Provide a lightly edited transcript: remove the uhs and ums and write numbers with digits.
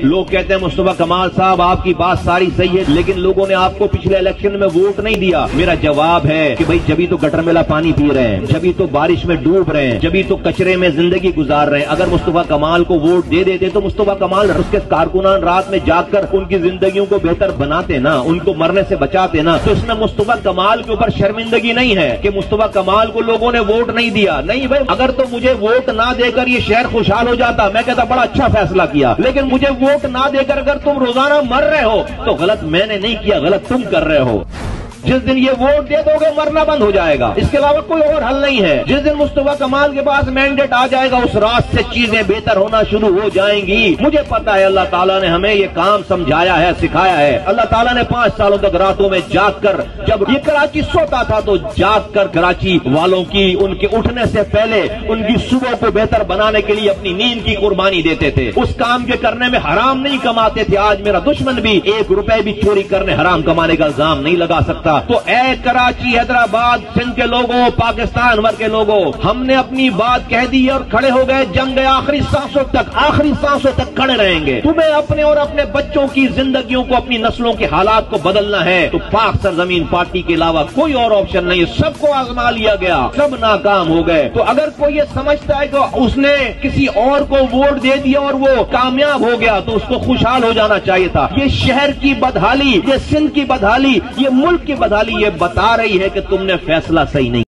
لوگ کہتے ہیں مصطفیٰ کمال صاحب آپ کی بات ساری صحیح ہے لیکن لوگوں نے آپ کو پچھلے الیکشن میں ووٹ نہیں دیا. میرا جواب ہے کہ بھائی جبھی تو گٹر میلا پانی پی رہے ہیں, جبھی تو بارش میں ڈوب رہے ہیں, جبھی تو کچرے میں زندگی گزار رہے ہیں. اگر مصطفیٰ کمال کو ووٹ دے دیتے تو مصطفیٰ کمال اس کے کارکنان رات میں جاگ کر ان کی زندگیوں کو بہتر بناتے نا, ان کو مرنے سے بچاتے نا. تو اس میں مصطفیٰ کمال کے اوپر شرمندگی نہیں ہے کہ مصطفیٰ کمال کو لوگوں نے ووٹ نہیں دیا. نہیں بھائی, اگر تو مجھے ووٹ نہ دے کر یہ شہر خوشحال ہو جاتا میں کہتا بڑا اچھا فیصلہ کیا, لیکن مجھے ووٹ نہ دے کر اگر تم روزانہ مر رہے ہو تو غلط میں نے نہیں کیا, غلط تم کر رہے ہو. جس دن یہ ووٹ دے دو گے مرنا بند ہو جائے گا, اس کے علاوہ کوئی اور حل نہیں ہے. جس دن مصطفیٰ کمال کے پاس مینڈیٹ آ جائے گا اس رات سے چیزیں بہتر ہونا شروع ہو جائیں گی. مجھے پتا ہے اللہ تعالیٰ نے ہمیں یہ کام سمجھایا ہے, سکھایا ہے. اللہ تعالیٰ نے 5 سالوں تک راتوں میں جاگ کر, جب یہ کراچی سوتا تھا تو جاگ کر کراچی والوں کی ان کے اٹھنے سے پہلے ان کی صبح کو بہتر بنانے کے لیے اپنی نیند کی قربانی دیتے تھے. اس کام کے کرنے میں حرام نہیں کماتے تھے. آج میرا دشمن بھی 1 روپے بھی چوری کرنے حرام کمانے کا الزام نہیں لگا سکتا. تو اے کراچی, حیدرآباد, سندھ کے لوگوں, پاکستان بھر کے لوگوں, ہم نے اپنی بات کہہ دی اور کھڑے ہو گئے. جنگ آخری سانسوں تک کھڑے رہیں گے. تمہیں اپنے اور اپنے بچوں کی زندگیوں کو, اپنی نسلوں کے حالات کو بدلنا ہے تو پاک سرزمین پارٹی کے علاوہ کوئی اور آپشن نہیں. سب کو آزما لیا گیا, سب ناکام ہو گئے. تو اگر کوئی یہ سمجھتا ہے کہ اس نے کسی اور کو ووٹ دے دیا اور وہ کامیاب ہو گیا تو اس کو خوشحال ہو جانا چاہیے تھا. یہ شہر کی بدحالی, یہ سندھ کی بدحالی, یہ ملک کی بدحالی یہ بتا رہی ہے کہ تم نے فیصلہ صحیح نہیں